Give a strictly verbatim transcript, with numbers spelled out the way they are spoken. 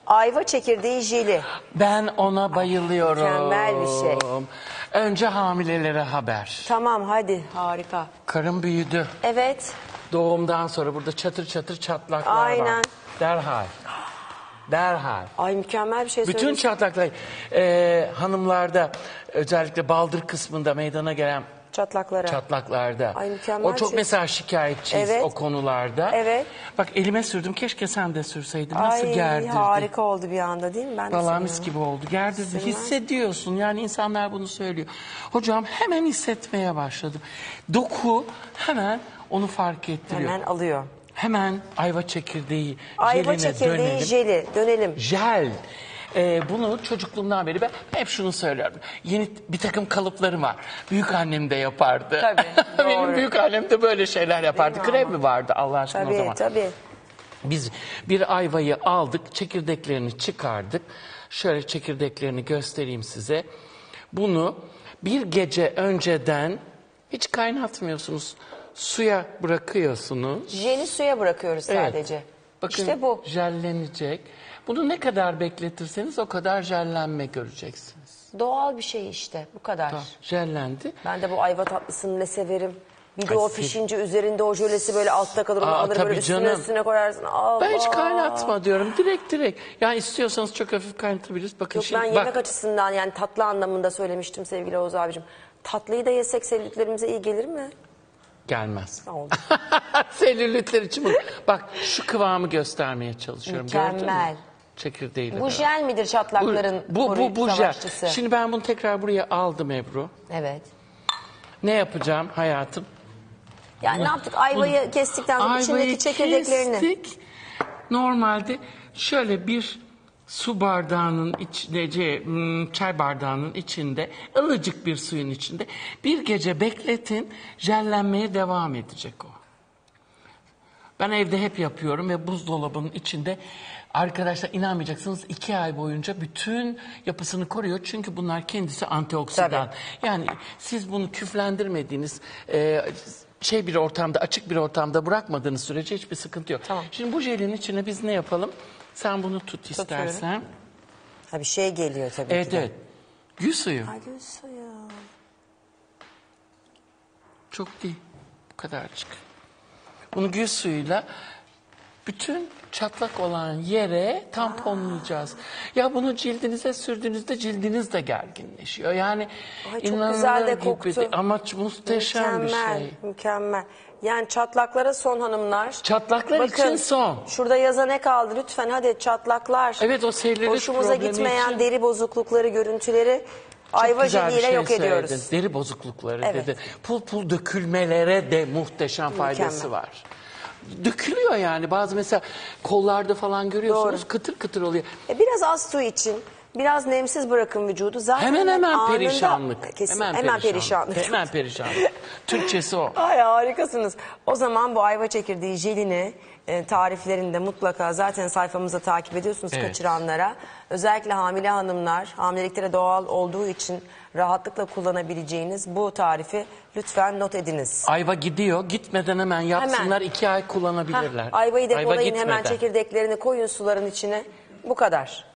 Ayva çekirdeği jeli. Ben ona bayılıyorum. Mükemmel bir şey. Önce hamilelere haber. Tamam hadi harika. Karım büyüdü. Evet. Doğumdan sonra burada çatır çatır çatlaklar var. Aynen. Derhal. Derhal. Ay mükemmel bir şey Bütün söylemiş. çatlaklar e, hanımlarda özellikle baldır kısmında meydana gelen Çatlaklara. çatlaklarda. Ay, mükemmel O çok şey. mesela şikayetçiyiz Evet. o konularda. Evet. Bak elime sürdüm, keşke sen de sürseydin. Nasıl Ay gerdirdi. harika oldu bir anda değil mi? Ben de Vallahi mis seviyorum. gibi oldu. Gerdirdi. Sürmez. Hissediyorsun. Yani insanlar bunu söylüyor. Hocam hemen hissetmeye başladım. Doku hemen onu fark ettiriyor. Hemen alıyor. Hemen ayva çekirdeği Ayva jeline çekirdeği dönelim. jeli. Dönelim. Jel. Ee, bunu çocukluğumdan beri ben hep şunu söylüyorum. Yeni bir takım kalıplarım var. Büyük annem de yapardı. Tabii, Benim doğru. büyük annem de böyle şeyler yapardı. mi Krem ama? mi vardı Allah aşkına o Tabii zaman? tabii. Biz bir ayvayı aldık, çekirdeklerini çıkardık. Şöyle çekirdeklerini göstereyim size. Bunu bir gece önceden hiç kaynatmıyorsunuz. Suya bırakıyorsunuz. Jeli suya bırakıyoruz Evet. sadece. Bakın İşte bu. jellenecek. Bunu ne kadar bekletirseniz o kadar jellenme göreceksiniz. Doğal bir şey işte. Bu kadar. Tamam, jellendi. Ben de bu ayva tatlısını ne severim. Bir de Ay, o siz- pişince üzerinde o jölesi böyle altta kalır. Onu Aa, alır tabii böyle üstüne canım. üstüne koyarsın. Allah. Ben hiç kaynatma diyorum. Direkt direkt. Yani istiyorsanız çok hafif kaynatabiliriz. Bakın Yok şimdi ben bak. yemek açısından yani tatlı anlamında söylemiştim sevgili Oğuz abicim. Tatlıyı da yesek sevdiklerimize iyi gelir mi? Gelmez. Oldu. Selülitler için bu. Bak şu kıvamı göstermeye çalışıyorum. Gördün Mükemmel. mü? Çekirdeğiyle Bu beraber. jel midir çatlakların bu, bu, bu, bu jel. savaşçısı? Şimdi ben bunu tekrar buraya aldım Ebru. Evet. Ne yapacağım hayatım? Yani ne yaptık? Ayvayı kestikten sonra içindeki Ayvayı çekirdeklerini. kestik. Normalde şöyle bir su bardağının içinde, şey, hmm, çay bardağının içinde, ılıcık bir suyun içinde bir gece bekletin, jellenmeye devam edecek o. Ben evde hep yapıyorum ve buzdolabının içinde arkadaşlar inanmayacaksınız iki ay boyunca bütün yapısını koruyor. Çünkü bunlar kendisi antioksidan. Tabii. Yani siz bunu küflendirmediğiniz e, şey bir ortamda, açık bir ortamda bırakmadığınız sürece hiçbir sıkıntı yok. Tamam. Şimdi bu jelin içine biz ne yapalım? Sen bunu tut istersen. Ha bir şey geliyor tabii Evet ki de. evet. Gül suyu. Ay gül suyu. Çok değil. Bu kadarcık. Bunu gül suyuyla bütün çatlak olan yere tamponlayacağız. Ya bunu cildinize sürdüğünüzde cildiniz de gerginleşiyor. Yani Ay çok inanılır güzel de gibi koktu. değil. Ama muhteşem Mükemmel, bir şey. mükemmel. Yani çatlaklara son hanımlar. Çatlaklar için son. Şurada yaza ne kaldı lütfen hadi çatlaklar. Evet, o selülit Hoşumuza problemi gitmeyen için. deri bozuklukları, görüntüleri Çok ayva güzel bir jeliyle şey yok söyledin. ediyoruz. Deri bozuklukları Evet. dedi. Pul pul dökülmelere de muhteşem faydası Mükemmel. var. Dökülüyor yani. Bazı mesela kollarda falan görüyorsunuz Doğru. kıtır kıtır oluyor. E biraz az su için, biraz nemsiz bırakın vücudu. Zaten Hemen hemen anında- perişanlık. Kesin, hemen, perişanlık. Hemen perişanlık. Türkçesi o. Ay harikasınız. O zaman bu ayva çekirdeği jelini e, tariflerini de mutlaka zaten sayfamızda takip ediyorsunuz Evet. kaçıranlara. Özellikle hamile hanımlar hamilelikleri doğal olduğu için rahatlıkla kullanabileceğiniz bu tarifi lütfen not ediniz. Ayva gidiyor. Gitmeden hemen yapsınlar. Hemen. iki ay kullanabilirler. Hah, ayvayı depolayın hemen gitmeden. çekirdeklerini koyun suların içine. Bu kadar.